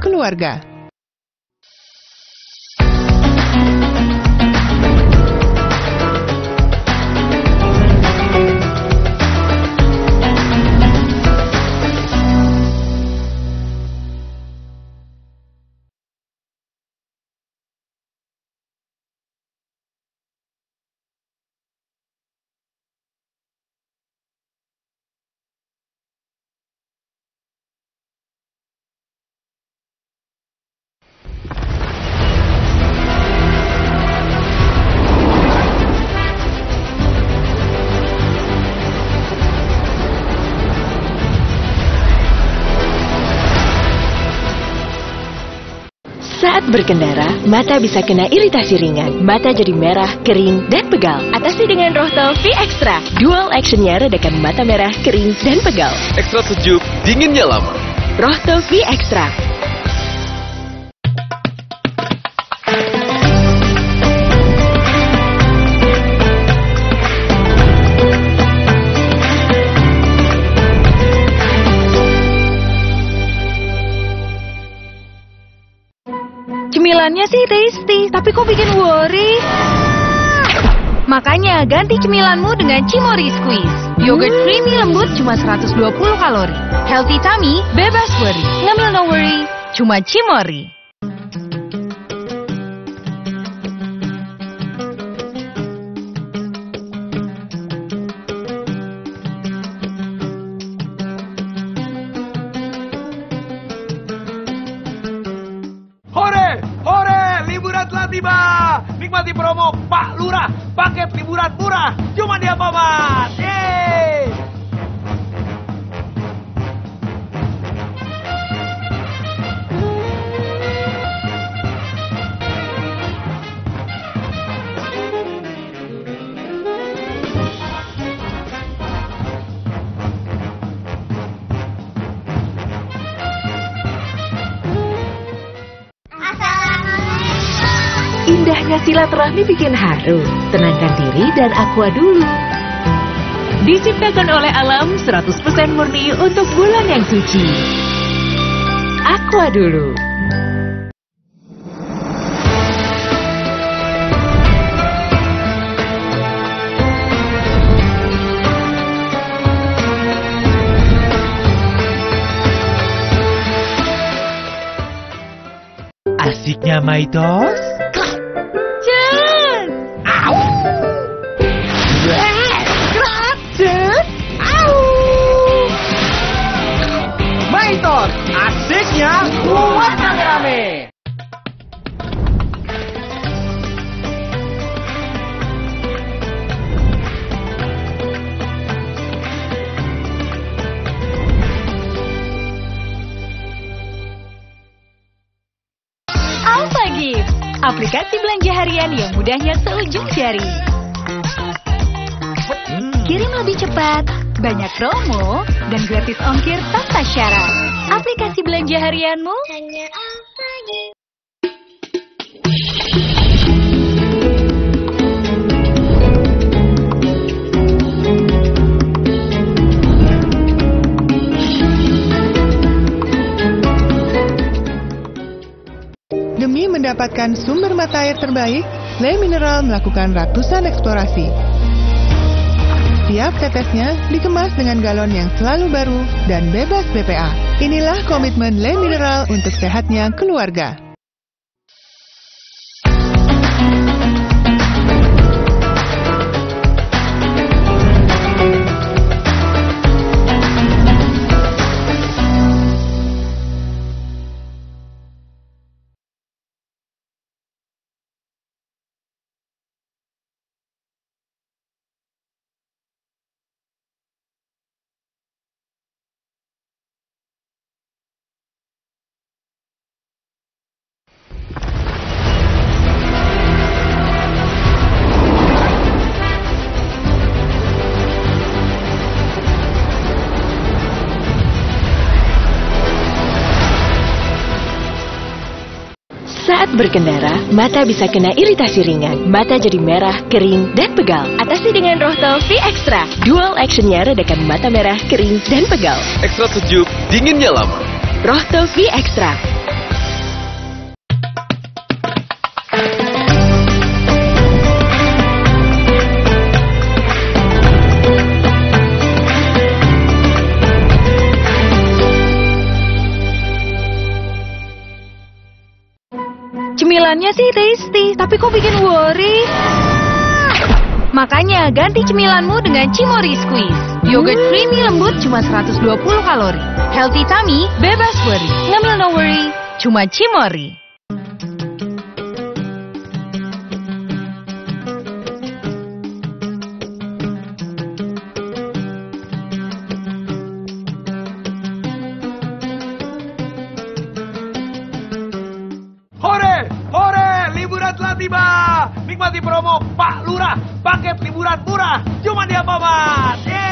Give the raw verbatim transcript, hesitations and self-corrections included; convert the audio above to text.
keluarga. Saat berkendara, mata bisa kena iritasi ringan. Mata jadi merah, kering, dan pegal. Atasi dengan Rohto V Extra. Dual actionnya redakan mata merah, kering, dan pegal. Ekstra sejuk, dinginnya lama. Rohto V Extra. Cemilannya sih tasty, tapi kok bikin worry? Makanya ganti cemilanmu dengan Cimory Squeeze. Yogurt creamy lembut cuma seratus dua puluh kalori. Healthy tummy, bebas worry. Ngambil no worry, cuma Cimory. Hore, hore, liburan telah tiba. Nikmati promo Pak Lurah, paket liburan murah, cuma di Alfamart. Yeay! Indahnya silaturahmi bikin haru. Tenangkan diri dan aqua dulu. Diciptakan oleh alam seratus persen murni untuk bulan yang suci. Aqua dulu. Asiknya Maitos. Maitos, asiknya buat rame-rame. Alpha Gift, aplikasi belanja harian yang mudahnya seujung jari. Kirim lebih cepat, banyak promo, dan gratis ongkir tanpa syarat. Aplikasi belanja harianmu hanya Alpha Gift. Demi mendapatkan sumber mata air terbaik, Le Mineral melakukan ratusan eksplorasi. Setiap tetesnya dikemas dengan galon yang selalu baru dan bebas B P A. Inilah komitmen Le Mineral untuk sehatnya keluarga. Saat berkendara, mata bisa kena iritasi ringan. Mata jadi merah, kering, dan pegal. Atasi dengan Rohto V Extra. Dual actionnya redakan mata merah, kering, dan pegal. Ekstra sejuk, dinginnya lama. Rohto V Extra. Cemilannya sih tasty, tapi kok bikin worry? Makanya ganti cemilanmu dengan Cimory Squeeze. Yogurt creamy lembut cuma seratus dua puluh kalori. Healthy tummy, bebas worry. Ngemil no worry, cuma Cimory. Hore, hore, liburan telah tiba. Nikmati promo Pak Lurah, paket liburan murah, cuma di Alfamart. Yeay.